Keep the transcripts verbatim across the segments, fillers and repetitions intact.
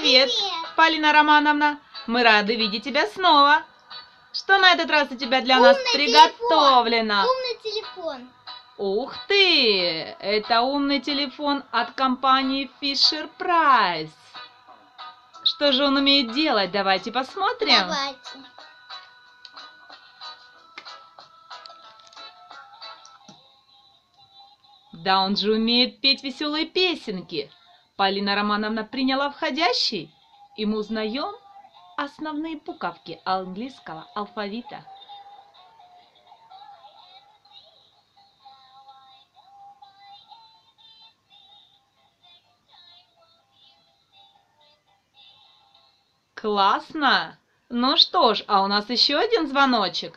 Привет, Привет. Полина Романовна. Мы рады видеть тебя снова. Что на этот раз у тебя для нас Умный приготовлено? телефон. Умный телефон. Ух ты! Это умный телефон от компании Fisher Price. Что же он умеет делать? Давайте посмотрим. Давайте. Да он же умеет петь веселые песенки. Полина Романовна приняла входящий, и мы узнаем основные буковки английского алфавита. Классно! Ну что ж, а у нас еще один звоночек.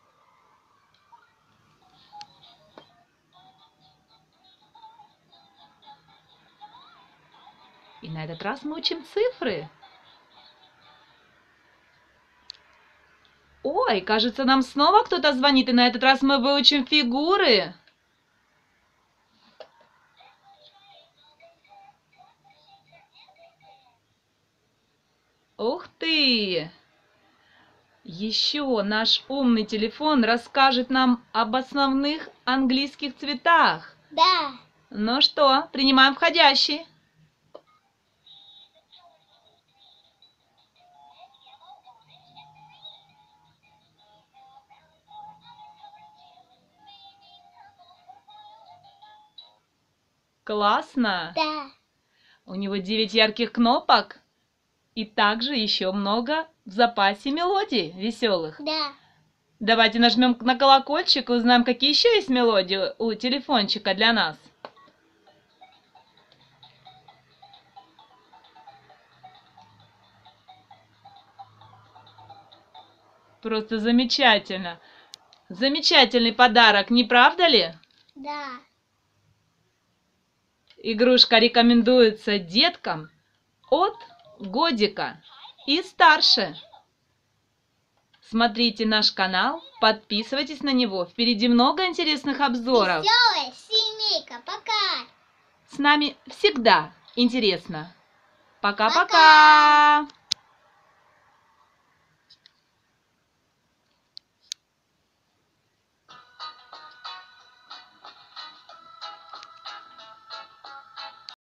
И на этот раз мы учим цифры. Ой, кажется, нам снова кто-то звонит, и на этот раз мы выучим фигуры. Ух ты! Еще наш умный телефон расскажет нам об основных английских цветах. Да. Ну что, принимаем входящий. Классно! Да. У него девять ярких кнопок. И также еще много в запасе мелодий веселых. Да. Давайте нажмем на колокольчик и узнаем, какие еще есть мелодии у телефончика для нас. Просто замечательно. Замечательный подарок, не правда ли? Да. Игрушка рекомендуется деткам от годика и старше. Смотрите наш канал, подписывайтесь на него. Впереди много интересных обзоров. Веселая семейка. Пока. С нами всегда интересно. Пока-пока!